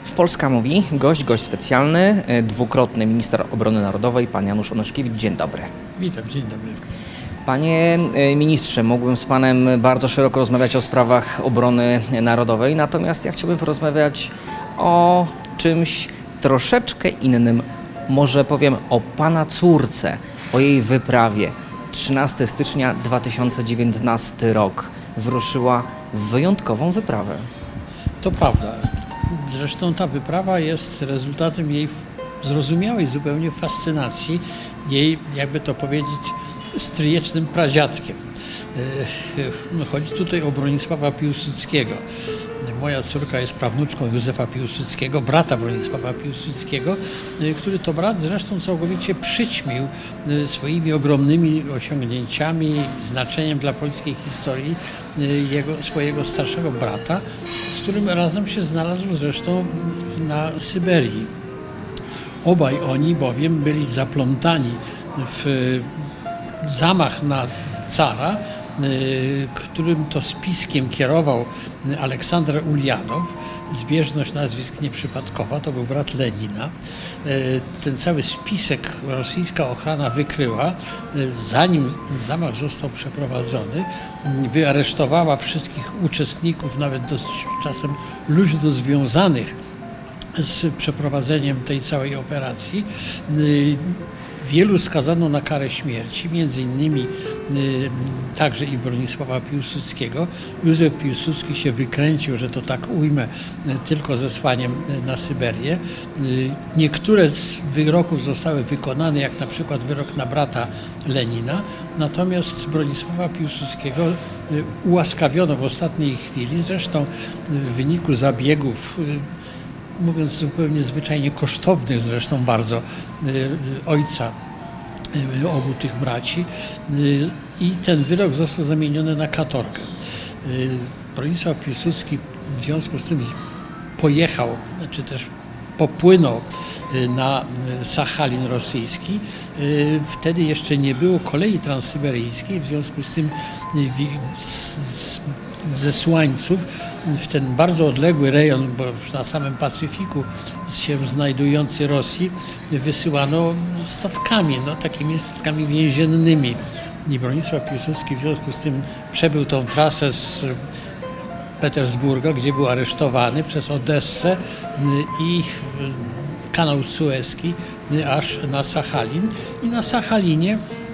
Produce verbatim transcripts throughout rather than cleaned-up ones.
W Polska mówi gość, gość specjalny, dwukrotny minister obrony narodowej, pan Janusz Onyszkiewicz. Dzień dobry. Witam, dzień dobry. Panie ministrze, mógłbym z panem bardzo szeroko rozmawiać o sprawach obrony narodowej, natomiast ja chciałbym porozmawiać o czymś troszeczkę innym. Może powiem o pana córce, o jej wyprawie. trzynastego stycznia dwa tysiące dziewiętnastego rok wyruszyła w wyjątkową wyprawę. To prawda. Zresztą ta wyprawa jest rezultatem jej zrozumiałej zupełnie fascynacji, jej, jakby to powiedzieć, stryjecznym pradziadkiem. Chodzi tutaj o Bronisława Piłsudskiego. Moja córka jest prawnuczką Józefa Piłsudskiego, brata Bronisława Piłsudskiego, który to brat zresztą całkowicie przyćmił swoimi ogromnymi osiągnięciami, znaczeniem dla polskiej historii jego, swojego starszego brata, z którym razem się znalazł zresztą na Syberii. Obaj oni bowiem byli zaplątani w zamach na cara, którym to spiskiem kierował Aleksander Uljanow. Zbieżność nazwisk nieprzypadkowa, to był brat Lenina. Ten cały spisek rosyjska ochrona wykryła, zanim zamach został przeprowadzony. Wyaresztowała wszystkich uczestników, nawet dosyć czasem luźno związanych z przeprowadzeniem tej całej operacji. Wielu skazano na karę śmierci, między innymi y, także i Bronisława Piłsudskiego. Józef Piłsudski się wykręcił, że to tak ujmę, y, tylko zesłaniem y, na Syberię. Y, niektóre z wyroków zostały wykonane, jak na przykład wyrok na brata Lenina, natomiast Bronisława Piłsudskiego y, ułaskawiono w ostatniej chwili, zresztą y, w wyniku zabiegów y, mówiąc zupełnie zwyczajnie kosztownych zresztą bardzo, ojca obu tych braci, i ten wyrok został zamieniony na katorgę. Bronisław Piłsudski w związku z tym pojechał, czy też popłynął na Sachalin rosyjski. Wtedy jeszcze nie było kolei transsyberyjskiej, w związku z tym zesłańców w ten bardzo odległy rejon, bo już na samym Pacyfiku się znajdujący Rosji, wysyłano statkami, no, takimi statkami więziennymi. I Bronisław Piłsudski w związku z tym przebył tą trasę z Petersburga, gdzie był aresztowany, przez Odessę i kanał Sueski aż na Sachalin. I na Sachalinie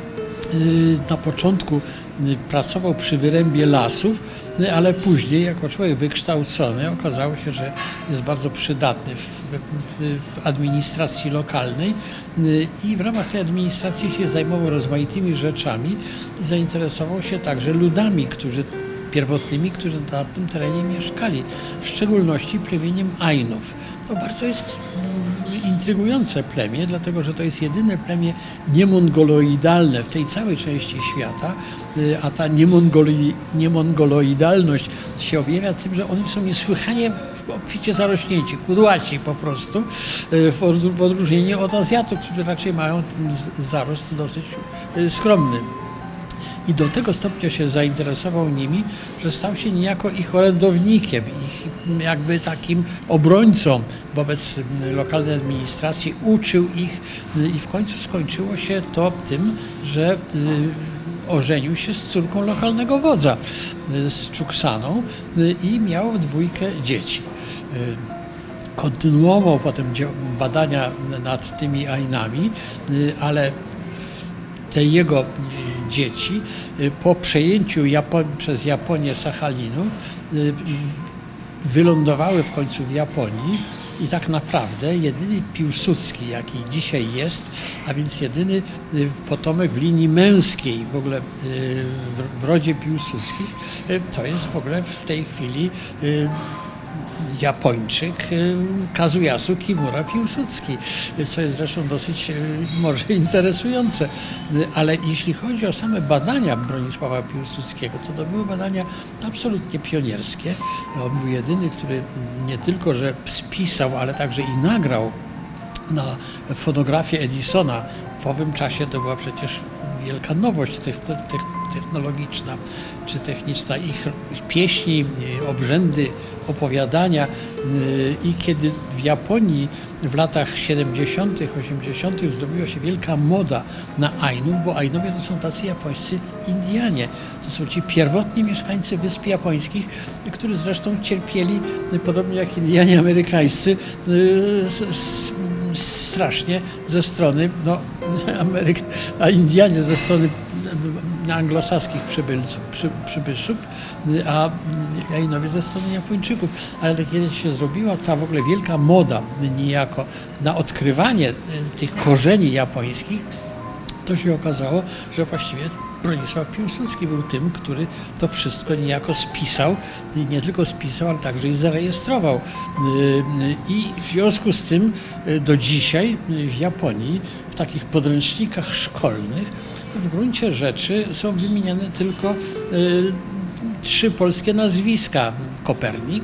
na początku pracował przy wyrębie lasów, ale później jako człowiek wykształcony okazało się, że jest bardzo przydatny w, w, w administracji lokalnej i w ramach tej administracji się zajmował rozmaitymi rzeczami i zainteresował się także ludami, którzy pierwotnymi, którzy na tym terenie mieszkali, w szczególności plemieniem Ainów. To bardzo jest intrygujące plemię, dlatego że to jest jedyne plemię niemongoloidalne w tej całej części świata, a ta niemongoli, niemongoloidalność się objawia tym, że oni są niesłychanie obficie zarośnięci, kudłaci po prostu, w odróżnieniu od Azjatów, którzy raczej mają zarost dosyć skromny. I do tego stopnia się zainteresował nimi, że stał się niejako ich orędownikiem, ich jakby takim obrońcą wobec lokalnej administracji, uczył ich i w końcu skończyło się to tym, że ożenił się z córką lokalnego wodza, z Czuksaną, i miał dwójkę dzieci. Kontynuował potem badania nad tymi Ainami, ale te jego dzieci po przejęciu Japon- przez Japonię Sachalinu wylądowały w końcu w Japonii i tak naprawdę jedyny Piłsudski, jaki dzisiaj jest, a więc jedyny potomek w linii męskiej w ogóle w rodzie Piłsudskich, to jest w ogóle w tej chwili Japończyk Kazuyasu Kimura Piłsudski, co jest zresztą dosyć może interesujące. Ale jeśli chodzi o same badania Bronisława Piłsudskiego, to to były badania absolutnie pionierskie. On był jedyny, który nie tylko, że spisał, ale także i nagrał na fotografię Edisona. W owym czasie to była przecież wielka nowość technologiczna czy techniczna. Ich pieśni, obrzędy, opowiadania i kiedy w Japonii w latach siedemdziesiątych, osiemdziesiątych zrobiła się wielka moda na Ainów, bo Ainowie to są tacy japońscy Indianie. To są ci pierwotni mieszkańcy Wysp Japońskich, którzy zresztą cierpieli, podobnie jak Indianie amerykańscy, strasznie ze strony no, Ameryk, a Indianie ze strony anglosaskich przybylców, przy, przybyszów, a Ainowie ze strony Japończyków. Ale kiedy się zrobiła ta w ogóle wielka moda niejako na odkrywanie tych korzeni japońskich, to się okazało, że właściwie Bronisław Piłsudski był tym, który to wszystko niejako spisał, i nie tylko spisał, ale także i zarejestrował. I w związku z tym do dzisiaj w Japonii w takich podręcznikach szkolnych w gruncie rzeczy są wymieniane tylko trzy polskie nazwiska: Kopernik,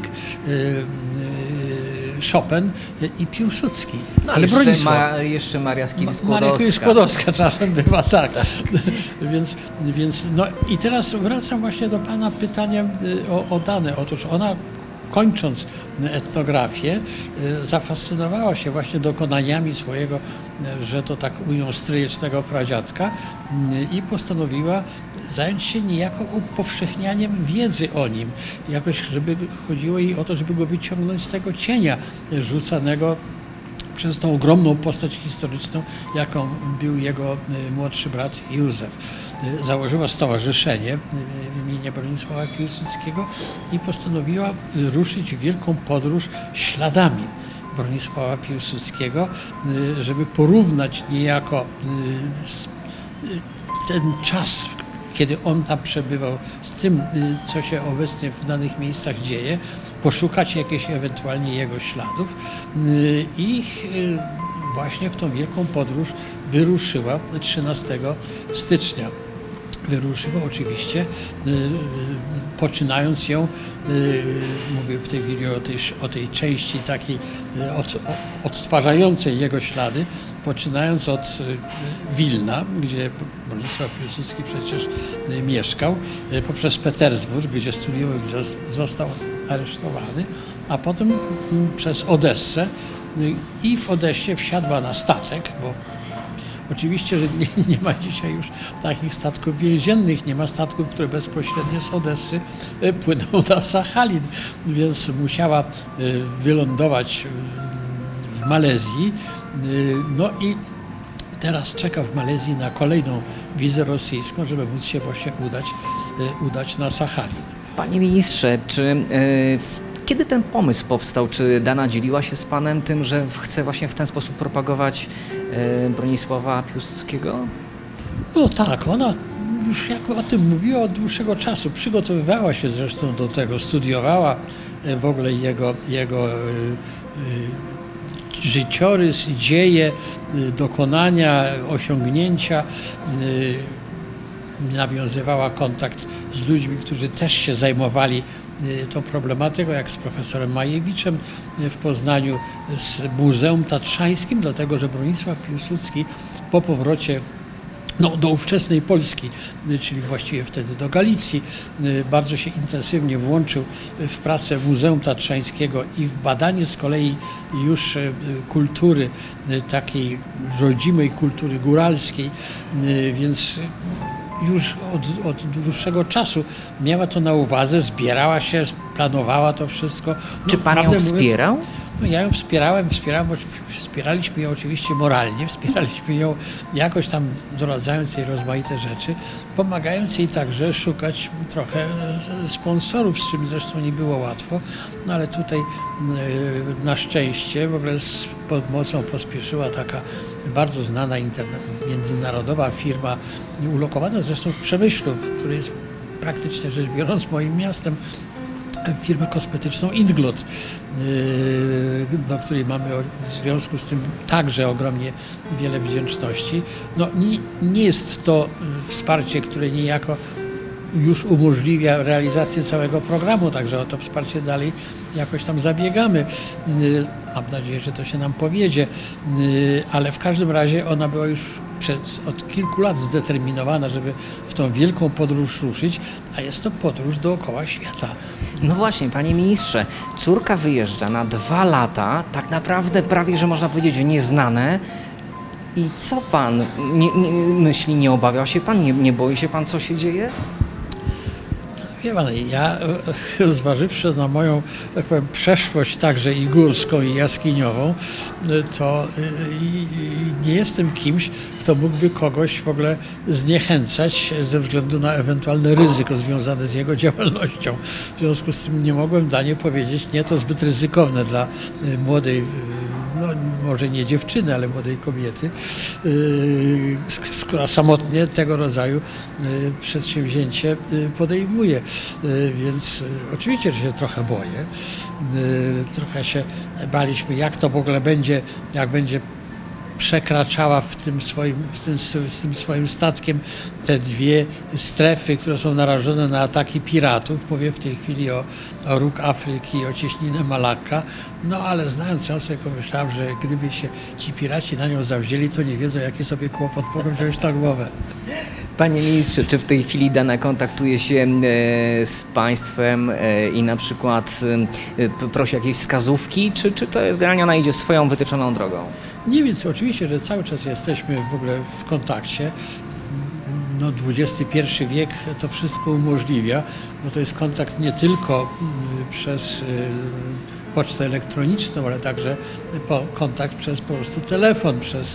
Chopin i Piłsudski. No, ale jeszcze, ma, jeszcze Maria Skłodowska. Maria Skłodowska czasem bywa, tak. tak. więc, więc no i teraz wracam właśnie do pana pytania o, o dane. Otóż ona, kończąc etnografię, zafascynowała się właśnie dokonaniami swojego, że to tak ujmą, stryjecznego pradziadka i postanowiła zająć się niejako upowszechnianiem wiedzy o nim. Jakoś, żeby chodziło jej o to, żeby go wyciągnąć z tego cienia rzucanego przez tą ogromną postać historyczną, jaką był jego młodszy brat Józef. Założyła stowarzyszenie imienia Bronisława Piłsudskiego i postanowiła ruszyć w wielką podróż śladami Bronisława Piłsudskiego, żeby porównać niejako ten czas, kiedy on tam przebywał, z tym, co się obecnie w danych miejscach dzieje, poszukać jakichś ewentualnie jego śladów i właśnie w tą wielką podróż wyruszyła trzynastego stycznia. Wyruszyła oczywiście, poczynając ją, mówię w tej chwili o tej, o tej części takiej od, odtwarzającej jego ślady, poczynając od Wilna, gdzie Bronisław Piłsudski przecież mieszkał, poprzez Petersburg, gdzie studiował, gdzie został aresztowany, a potem przez Odessę i w Odessie wsiadła na statek, bo oczywiście, że nie, nie ma dzisiaj już takich statków więziennych, nie ma statków, które bezpośrednio z Odessy płyną na Sachalin, więc musiała wylądować w Malezji. No i teraz czeka w Malezji na kolejną wizę rosyjską, żeby móc się właśnie udać, udać na Sachalin. Panie ministrze, czy yy, kiedy ten pomysł powstał? Czy Dana dzieliła się z panem tym, że chce właśnie w ten sposób propagować yy, Bronisława Piłsudskiego? No tak, ona już jak o tym mówiła od dłuższego czasu. Przygotowywała się zresztą do tego, studiowała w ogóle jego, jego yy, yy, życiorys, dzieje, yy, dokonania, osiągnięcia. Yy, nawiązywała kontakt z ludźmi, którzy też się zajmowali tą problematyką, jak z profesorem Majewiczem w Poznaniu, z Muzeum Tatrzańskim, dlatego że Bronisław Piłsudski po powrocie no, do ówczesnej Polski, czyli właściwie wtedy do Galicji, bardzo się intensywnie włączył w pracę Muzeum Tatrzańskiego i w badanie z kolei już kultury, takiej rodzimej kultury góralskiej, więc już od, od dłuższego czasu miała to na uwadze, zbierała się, planowała to wszystko. No, Czy pan ją wspierał? Mówiąc, no ja ją wspierałem, wspierałem, wspieraliśmy ją oczywiście moralnie, wspieraliśmy ją jakoś tam doradzając jej rozmaite rzeczy, pomagając jej także szukać trochę sponsorów, z czym zresztą nie było łatwo, no ale tutaj na szczęście w ogóle z pomocą pospieszyła taka bardzo znana międzynarodowa firma, ulokowana zresztą w Przemyślu, który jest praktycznie rzecz biorąc moim miastem, firmę kosmetyczną Inglot, do której mamy w związku z tym także ogromnie wiele wdzięczności. No, nie, nie jest to wsparcie, które niejako już umożliwia realizację całego programu, także o to wsparcie dalej jakoś tam zabiegamy. Mam nadzieję, że to się nam powiedzie, ale w każdym razie ona była już przez, od kilku lat zdeterminowana, żeby w tą wielką podróż ruszyć, a jest to podróż dookoła świata. No właśnie, panie ministrze, córka wyjeżdża na dwa lata, tak naprawdę prawie, że można powiedzieć w nieznane. I co pan nie, nie, myśli, nie obawiał się pan, nie, nie boi się pan, co się dzieje? Wie pan, ja zważywszy na moją, tak powiem, przeszłość także i górską, i jaskiniową, to nie jestem kimś, kto mógłby kogoś w ogóle zniechęcać ze względu na ewentualne ryzyko związane z jego działalnością. W związku z tym nie mogłem danie powiedzieć, nie, to zbyt ryzykowne dla młodej, no może nie dziewczyny, ale młodej kobiety, yy, która samotnie tego rodzaju yy, przedsięwzięcie yy, podejmuje. Yy, więc yy, oczywiście, że się trochę boję. Yy, trochę się baliśmy, jak to w ogóle będzie, jak będzie przekraczała w tym swoim, w tym, z tym swoim statkiem te dwie strefy, które są narażone na ataki piratów. Mówię w tej chwili o, o róg Afryki i o cieśninę Malakka. No ale znając ją sobie pomyślałem, że gdyby się ci piraci na nią zawzięli, to nie wiedzą, jaki sobie kłopot mogą wziąć na głowę. Panie ministrze, czy w tej chwili Dana kontaktuje się e, z państwem e, i na przykład e, prosi jakieś wskazówki, czy, czy to jest generalnie ona idzie swoją wytyczoną drogą? Nie, więc oczywiście, że cały czas jesteśmy w ogóle w kontakcie. No, dwudziesty pierwszy wiek to wszystko umożliwia, bo to jest kontakt nie tylko przez pocztę elektroniczną, ale także kontakt przez po prostu telefon, przez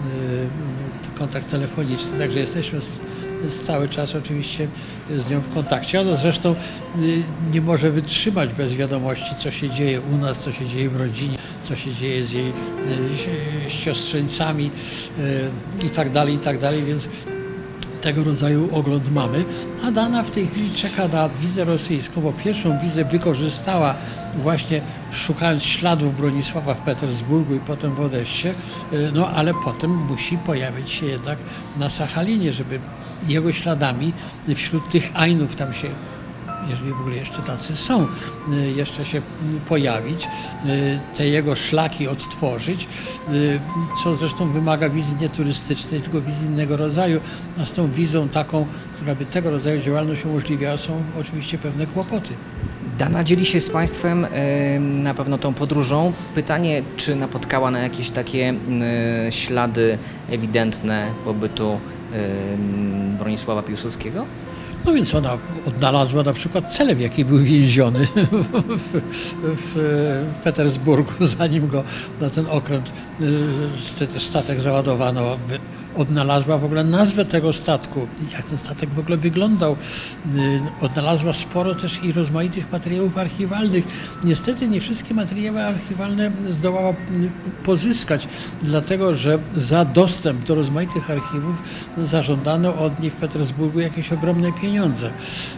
kontakt telefoniczny. Także jesteśmy z, z cały czas oczywiście z nią w kontakcie. Ona zresztą nie może wytrzymać bez wiadomości, co się dzieje u nas, co się dzieje w rodzinie, co się dzieje z jej siostrzeńcami i tak dalej, i tak dalej, więc tego rodzaju ogląd mamy, a Dana w tej chwili czeka na wizę rosyjską, bo pierwszą wizę wykorzystała właśnie szukając śladów Bronisława w Petersburgu i potem w Odessie, no ale potem musi pojawić się jednak na Sachalinie, żeby jego śladami wśród tych Ainów tam się, jeżeli w ogóle jeszcze tacy są, jeszcze się pojawić, te jego szlaki odtworzyć, co zresztą wymaga wizji nie turystycznej, tylko wizji innego rodzaju, a z tą wizą taką, która by tego rodzaju działalność umożliwiała, są oczywiście pewne kłopoty. Dana dzieli się z państwem e, na pewno tą podróżą. Pytanie, czy napotkała na jakieś takie e, ślady ewidentne pobytu e, Bronisława Piłsudskiego? No więc ona odnalazła na przykład celę, w jakiej był więziony w, w, w Petersburgu, zanim go na ten okręt czy też statek załadowano. Odnalazła w ogóle nazwę tego statku, jak ten statek w ogóle wyglądał. Odnalazła sporo też i rozmaitych materiałów archiwalnych. Niestety nie wszystkie materiały archiwalne zdołała pozyskać, dlatego że za dostęp do rozmaitych archiwów zażądano od niej w Petersburgu jakieś ogromne pieniądze,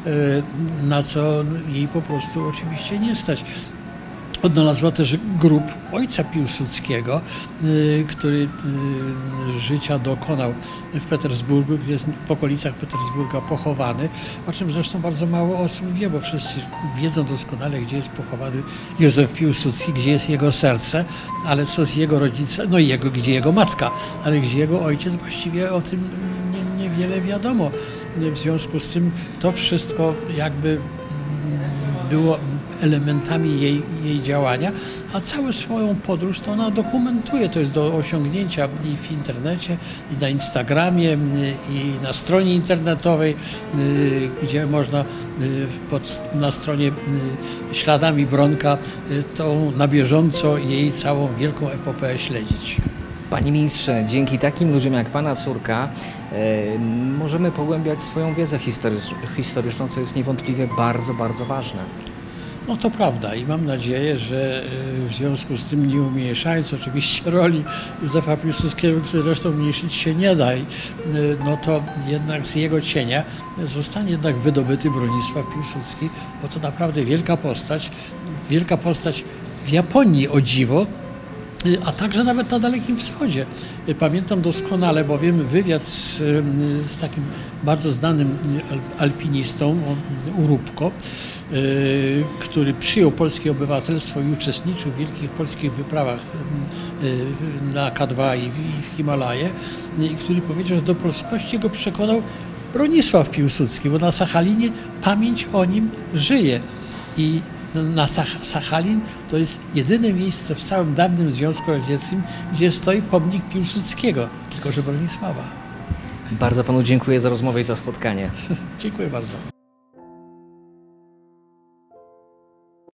na co jej po prostu oczywiście nie stać. Odnalazła też grób ojca Piłsudskiego, który życia dokonał w Petersburgu, który jest w okolicach Petersburga pochowany, o czym zresztą bardzo mało osób wie, bo wszyscy wiedzą doskonale, gdzie jest pochowany Józef Piłsudski, gdzie jest jego serce, ale co z jego rodzicem, no i jego, gdzie jego matka, ale gdzie jego ojciec, właściwie o tym nie, niewiele wiadomo. W związku z tym to wszystko jakby było elementami jej, jej działania, a całą swoją podróż to ona dokumentuje. To jest do osiągnięcia i w internecie, i na Instagramie, i na stronie internetowej, gdzie można pod, na stronie Śladami Bronka tą na bieżąco jej całą wielką epopeę śledzić. Panie ministrze, dzięki takim ludziom jak pana córka e, możemy pogłębiać swoją wiedzę historycz, historyczną, co jest niewątpliwie bardzo, bardzo ważne. No to prawda i mam nadzieję, że w związku z tym, nie umniejszając oczywiście roli Józefa Piłsudskiego, który zresztą umniejszyć się nie da, no to jednak z jego cienia zostanie jednak wydobyty Bronisław Piłsudski, bo to naprawdę wielka postać, wielka postać w Japonii, o dziwo, a także nawet na Dalekim Wschodzie. Pamiętam doskonale bowiem wywiad z, z takim bardzo znanym alpinistą, Urubko, który przyjął polskie obywatelstwo i uczestniczył w wielkich polskich wyprawach na K dwa i w Himalaje, który powiedział, że do polskości go przekonał Bronisław Piłsudski, bo na Sachalinie pamięć o nim żyje. I na Sach Sachalin to jest jedyne miejsce w całym dawnym Związku Radzieckim, gdzie stoi pomnik Piłsudskiego, tylko że Bronisława. Bardzo panu dziękuję za rozmowę i za spotkanie. Dziękuję bardzo.